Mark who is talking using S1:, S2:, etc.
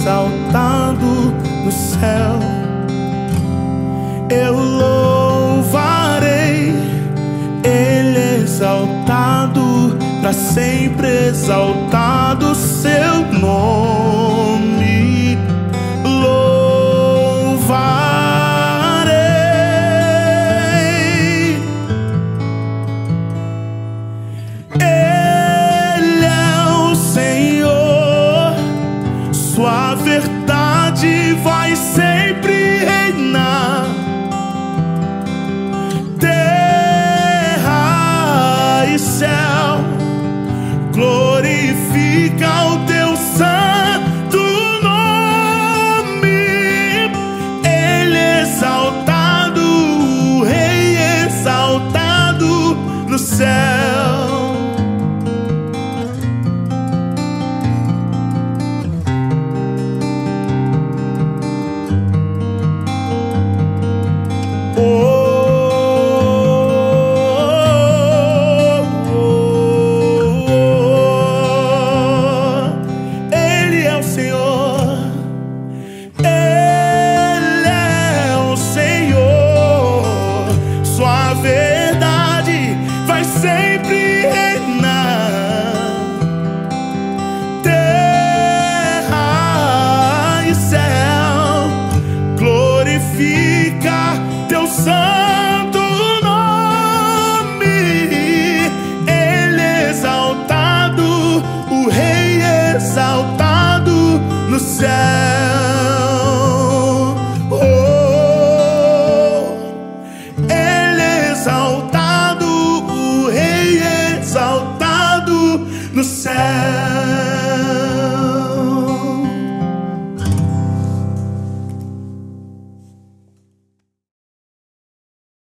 S1: exaltado no céu. Eu louvarei, Ele exaltado, para sempre exaltado seu nome. Louvarei. Ele é o Senhor, sua verdade vai sempre reinar. Terra e céu glorifica o teu santo nome. Ele exaltado, o Rei exaltado no céu. Teu santo nome, Ele exaltado, o Rei exaltado no céu.